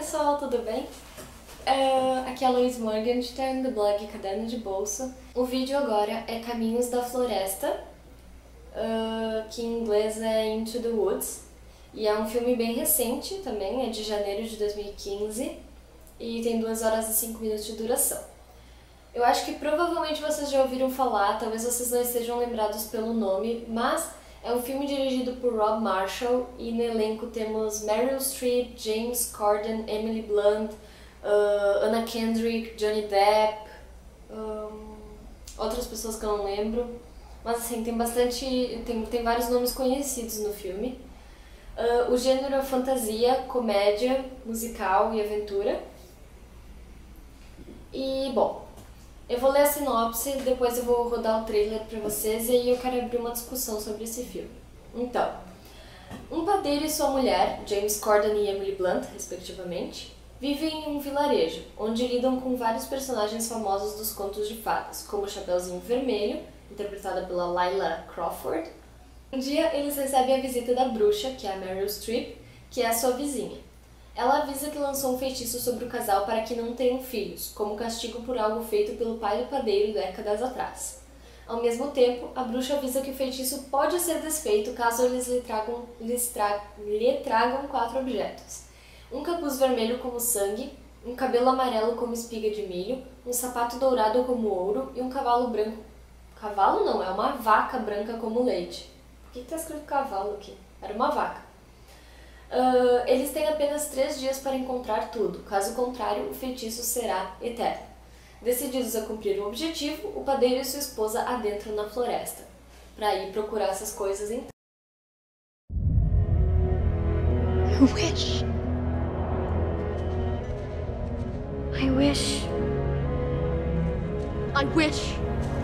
pessoal, tudo bem? Aqui é a Louise Morgenstern, do blog Caderno de Bolso. O vídeo agora é Caminhos da Floresta, que em inglês é Into the Woods. E é um filme bem recente também, é de janeiro de 2015 e tem 2 horas e 5 minutos de duração. Eu acho que provavelmente vocês já ouviram falar, talvez vocês não estejam lembrados pelo nome, mas é um filme dirigido por Rob Marshall e no elenco temos Meryl Streep, James Corden, Emily Blunt, Anna Kendrick, Johnny Depp, outras pessoas que eu não lembro, mas assim, tem vários nomes conhecidos no filme. O gênero é fantasia, comédia, musical e aventura. E, bom, eu vou ler a sinopse, depois eu vou rodar o trailer pra vocês e aí eu quero abrir uma discussão sobre esse filme. Então, um padeiro e sua mulher, James Corden e Emily Blunt, respectivamente, vivem em um vilarejo, onde lidam com vários personagens famosos dos contos de fadas, como o Chapeuzinho Vermelho, interpretada pela Layla Crawford. Um dia eles recebem a visita da bruxa, que é a Meryl Streep, que é a sua vizinha. Ela avisa que lançou um feitiço sobre o casal para que não tenham filhos, como castigo por algo feito pelo pai do padeiro décadas atrás. Ao mesmo tempo, a bruxa avisa que o feitiço pode ser desfeito caso eles lhe tragam 4 objetos. Um capuz vermelho como sangue, um cabelo amarelo como espiga de milho, um sapato dourado como ouro e um cavalo branco... Cavalo não, é uma vaca branca como leite. Por que está escrito cavalo aqui? Era uma vaca. Eles têm apenas 3 dias para encontrar tudo, caso contrário, o feitiço será eterno. Decididos a cumprir o objetivo, o padeiro e sua esposa adentram na floresta, para ir procurar essas coisas então. I wish. I wish. I wish.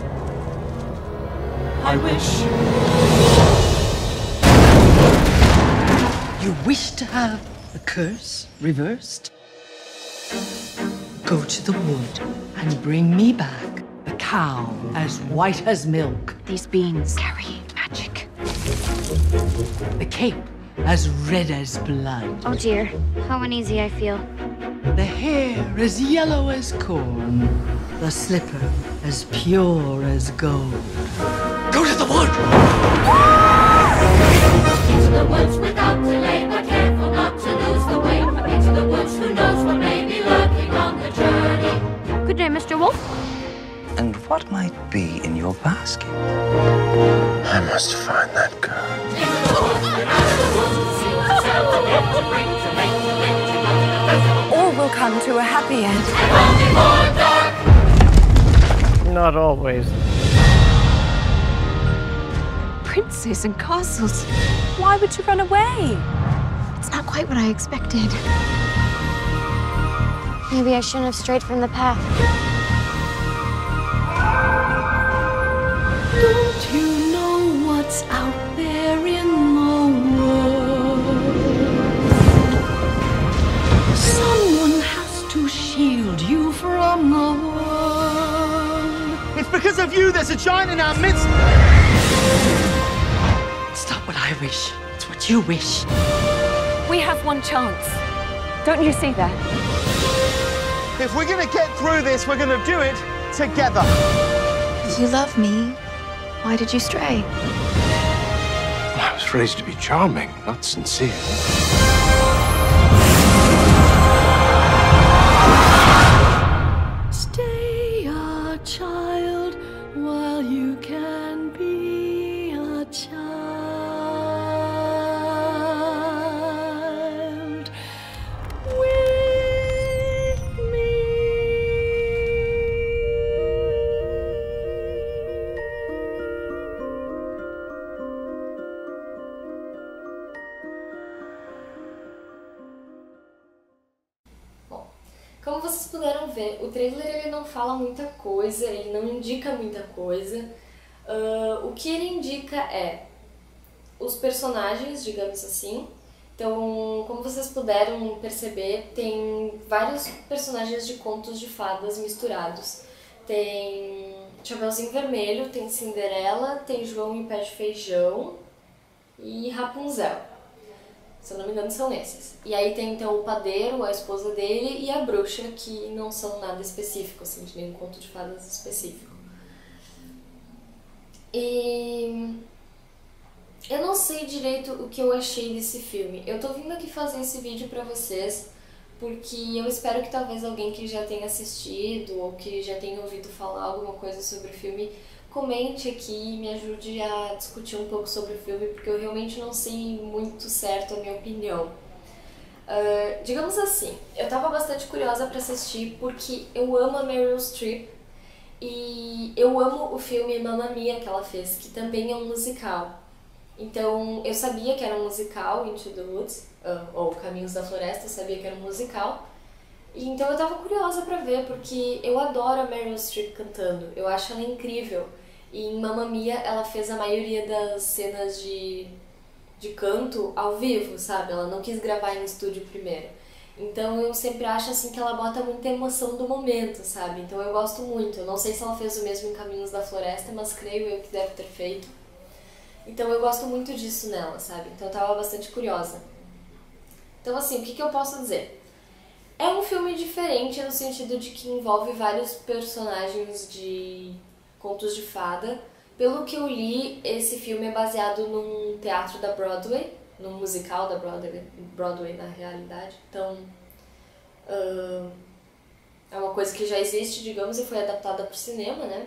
I wish. You wish to have the curse reversed? Go to the wood and bring me back a cow as white as milk. These beans carry magic. The cape as red as blood. Oh dear, how uneasy I feel. The hair as yellow as corn. The slipper as pure as gold. Go to the wood! Into the woods without delay, but careful not to lose the way. Into the woods, who knows what may be lurking on the journey. Good day, Mr. Wolf. And what might be in your basket? I must find that girl. Into the woods, without the woods, to see what's out to get, to bring, to make, to live, to go to the festival. All will come to a happy end. And only more dark. Not always. Princes and castles. Why would you run away? It's not quite what I expected. Maybe I shouldn't have strayed from the path. Don't you know what's out there in the world? Someone has to shield you from the world. It's because of you there's a giant in our midst! It's not what I wish, it's what you wish. We have one chance. Don't you see that? If we're gonna get through this, we're gonna do it together. You love me. Why did you stray? I was raised to be charming, not sincere. Stay a child while you can be a child. With me. Bom, como vocês puderam ver, o trailer ele não fala muita coisa, ele não indica muita coisa. O que ele indica é os personagens, digamos assim. Então, como vocês puderam perceber, tem vários personagens de contos de fadas misturados. Tem Chapeuzinho Vermelho, tem Cinderela, tem João e Pé de Feijão e Rapunzel. Se eu não me engano, são esses. E aí tem então o padeiro, a esposa dele e a bruxa, que não são nada específico, assim, de nenhum conto de fadas específico. E eu não sei direito o que eu achei desse filme. Eu tô vindo aqui fazer esse vídeo pra vocês porque eu espero que talvez alguém que já tenha assistido ou que já tenha ouvido falar alguma coisa sobre o filme comente aqui e me ajude a discutir um pouco sobre o filme, porque eu realmente não sei muito certo a minha opinião. Digamos assim, eu tava bastante curiosa pra assistir porque eu amo a Meryl Streep e eu amo o filme Mamma Mia que ela fez, que também é um musical. Então eu sabia que era um musical, Into the Woods, ou Caminhos da Floresta, eu sabia que era um musical. E então eu tava curiosa pra ver, porque eu adoro a Meryl Streep cantando, eu acho ela incrível. E em Mamma Mia ela fez a maioria das cenas de canto ao vivo, sabe? Ela não quis gravar em estúdio primeiro. Então eu sempre acho assim que ela bota muita emoção do momento, sabe? Então eu gosto muito. Eu não sei se ela fez o mesmo em Caminhos da Floresta, mas creio eu que deve ter feito. Então eu gosto muito disso nela, sabe? Então eu tava bastante curiosa. Então assim, o que eu posso dizer? É um filme diferente no sentido de que envolve vários personagens de contos de fada. Pelo que eu li, esse filme é baseado num teatro da Broadway, num musical da Broadway na realidade. Então, é uma coisa que já existe, digamos, e foi adaptada para o cinema, né?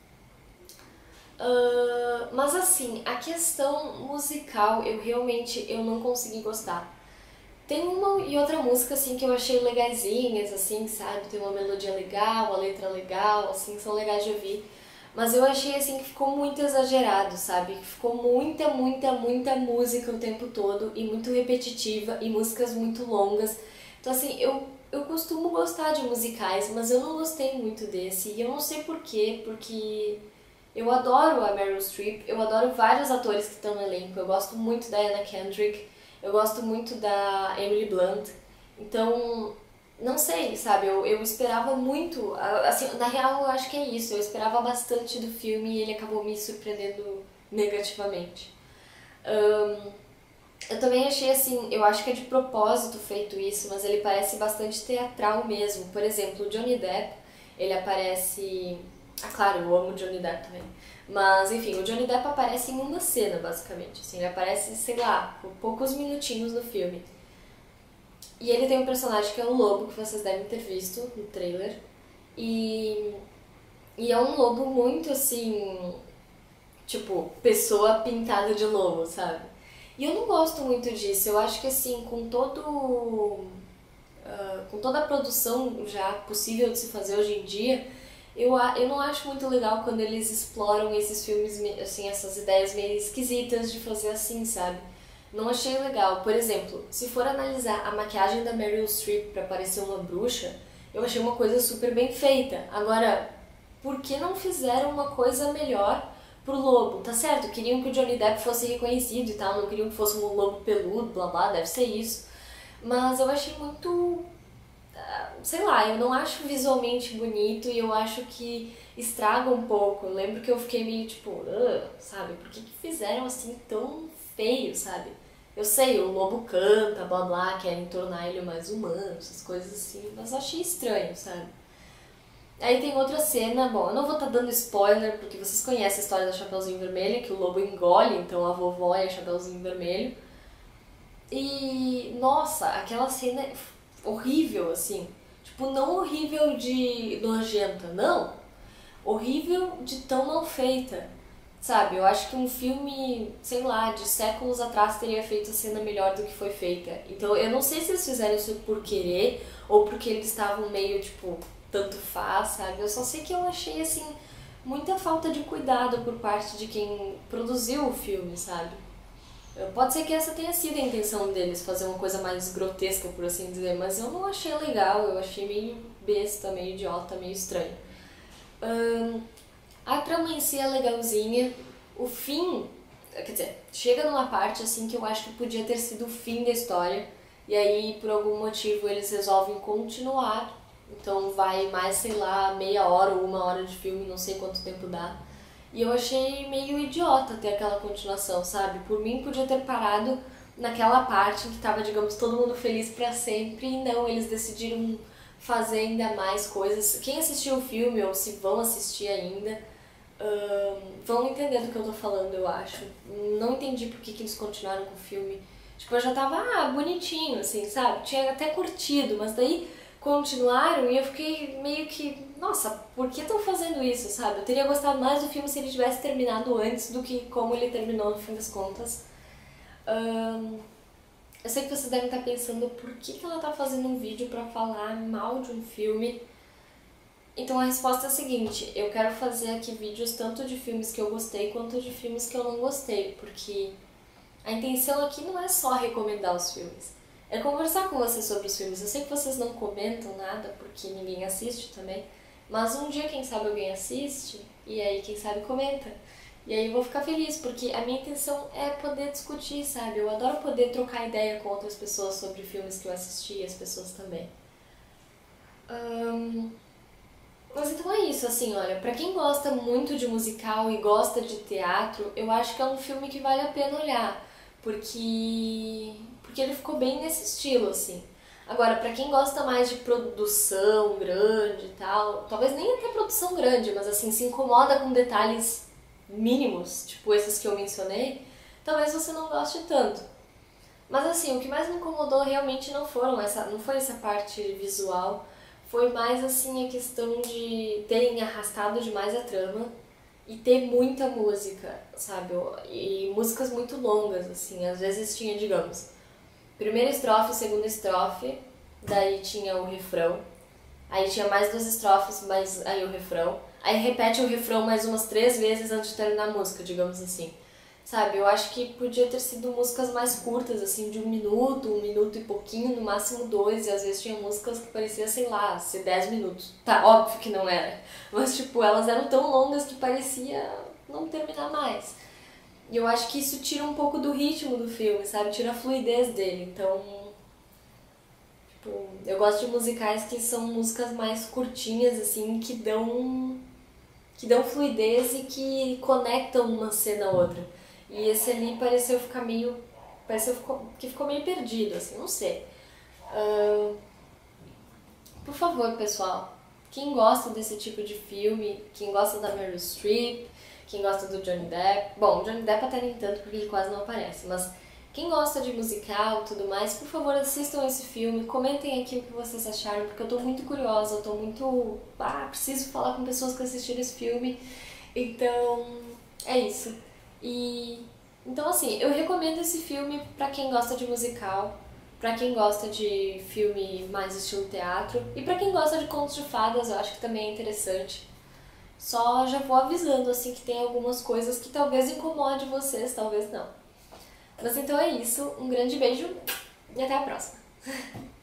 Mas assim, a questão musical, eu não consegui gostar. Tem uma e outra música, assim, que eu achei legaisinhas, assim, sabe? Tem uma melodia legal, a letra legal, assim, são legais de ouvir. Mas eu achei, assim, que ficou muito exagerado, sabe? Que ficou muita música o tempo todo e muito repetitiva e músicas muito longas. Então, assim, eu costumo gostar de musicais, mas eu não gostei muito desse. E eu não sei por quê, porque eu adoro a Meryl Streep, eu adoro vários atores que estão no elenco. Eu gosto muito da Anna Kendrick, eu gosto muito da Emily Blunt. Então, não sei, sabe, eu esperava muito, assim, na real eu acho que é isso, eu esperava bastante do filme e ele acabou me surpreendendo negativamente. Eu também achei assim, eu acho que é de propósito feito isso, mas ele parece bastante teatral mesmo. Por exemplo, o Johnny Depp, ele aparece... Ah, claro, eu amo o Johnny Depp também. Mas, enfim, o Johnny Depp aparece em uma cena, basicamente. Assim, ele aparece, sei lá, por poucos minutinhos no filme. E ele tem um personagem que é um lobo, que vocês devem ter visto no trailer. E é um lobo muito, assim, tipo, pessoa pintada de lobo, sabe? E eu não gosto muito disso. Eu acho que, assim, com toda a produção já possível de se fazer hoje em dia, eu não acho muito legal quando eles exploram esses filmes, assim, essas ideias meio esquisitas de fazer assim, sabe? Não achei legal. Por exemplo, se for analisar a maquiagem da Meryl Streep pra parecer uma bruxa, eu achei uma coisa super bem feita. Agora, por que não fizeram uma coisa melhor pro lobo? Tá certo, queriam que o Johnny Depp fosse reconhecido e tal, não queriam que fosse um lobo peludo, blá blá, deve ser isso. Mas eu achei muito... sei lá, eu não acho visualmente bonito e eu acho que estraga um pouco. Eu lembro que eu fiquei meio tipo, sabe, por que fizeram assim tão feio, sabe? Eu sei, o lobo canta, blá blá, querem tornar ele mais humano, essas coisas assim, mas eu achei estranho, sabe? Aí tem outra cena, bom, eu não vou estar dando spoiler, porque vocês conhecem a história da Chapeuzinho Vermelho, que o lobo engole, então a vovó é a Chapeuzinho Vermelho. E, nossa, aquela cena é horrível, assim. Tipo, não horrível de nojenta, não. Horrível de tão mal feita. Sabe, eu acho que um filme, sei lá, de séculos atrás teria feito a cena melhor do que foi feita. Então eu não sei se eles fizeram isso por querer ou porque eles estavam meio, tipo, tanto faz, sabe? Eu só sei que eu achei, assim, muita falta de cuidado por parte de quem produziu o filme, sabe? Pode ser que essa tenha sido a intenção deles, fazer uma coisa mais grotesca, por assim dizer, mas eu não achei legal, eu achei meio besta, meio idiota, meio estranho. A trama em si é legalzinha, o fim, quer dizer, chega numa parte assim que eu acho que podia ter sido o fim da história, e aí por algum motivo eles resolvem continuar, então vai mais, sei lá, meia hora ou uma hora de filme, não sei quanto tempo dá. E eu achei meio idiota ter aquela continuação, sabe? Por mim podia ter parado naquela parte em que tava, digamos, todo mundo feliz pra sempre, e não, eles decidiram fazer ainda mais coisas. Quem assistiu o filme, ou se vão assistir ainda, vão entender do que eu tô falando, eu acho. Não entendi por que eles continuaram com o filme. Tipo, eu já tava, bonitinho, assim, sabe? Tinha até curtido, mas daí continuaram e eu fiquei meio que, nossa, por que estão fazendo isso, sabe? Eu teria gostado mais do filme se ele tivesse terminado antes do que como ele terminou no fim das contas. Eu sei que vocês devem estar pensando por que ela tá fazendo um vídeo pra falar mal de um filme. Então a resposta é a seguinte: eu quero fazer aqui vídeos tanto de filmes que eu gostei quanto de filmes que eu não gostei, porque a intenção aqui não é só recomendar os filmes, é conversar com vocês sobre os filmes. Eu sei que vocês não comentam nada, porque ninguém assiste também, mas um dia, quem sabe, alguém assiste, e aí, quem sabe, comenta. E aí eu vou ficar feliz, porque a minha intenção é poder discutir, sabe? Eu adoro poder trocar ideia com outras pessoas sobre filmes que eu assisti, e as pessoas também. Mas então é isso, assim, olha, pra quem gosta muito de musical e gosta de teatro, eu acho que é um filme que vale a pena olhar, porque ele ficou bem nesse estilo, assim. Agora, pra quem gosta mais de produção grande e tal, talvez nem até produção grande, mas assim, se incomoda com detalhes mínimos, tipo esses que eu mencionei, talvez você não goste tanto. Mas assim, o que mais me incomodou realmente não foi essa parte visual, foi mais assim a questão de terem arrastado demais a trama e ter muita música, sabe? E músicas muito longas, assim, às vezes tinha, digamos, primeira estrofe, segunda estrofe, daí tinha o refrão, aí tinha mais 2 estrofes, mas aí o refrão, aí repete o refrão mais umas 3 vezes antes de terminar a música, digamos assim. Sabe, eu acho que podia ter sido músicas mais curtas, assim, de 1 minuto e pouquinho, no máximo 2, e às vezes tinha músicas que parecia, sei lá, ser 10 minutos. Tá, óbvio que não era, mas tipo, elas eram tão longas que parecia não terminar mais. E eu acho que isso tira um pouco do ritmo do filme, sabe, tira a fluidez dele, então... Tipo, eu gosto de musicais que são músicas mais curtinhas, assim, que dão fluidez e que conectam uma cena a outra. E esse ali pareceu que ficou meio perdido, assim, não sei. Por favor, pessoal, quem gosta desse tipo de filme, quem gosta da Meryl Streep, quem gosta do Johnny Depp... Bom, o Johnny Depp até nem tanto, porque ele quase não aparece, mas quem gosta de musical e tudo mais, por favor, assistam esse filme, comentem aqui o que vocês acharam, porque eu tô muito curiosa, eu tô muito... preciso falar com pessoas que assistiram esse filme, então é isso. Então assim, eu recomendo esse filme pra quem gosta de musical, pra quem gosta de filme mais estilo teatro e pra quem gosta de contos de fadas, eu acho que também é interessante. Só já vou avisando assim que tem algumas coisas que talvez incomode vocês, talvez não. Mas então é isso, um grande beijo e até a próxima!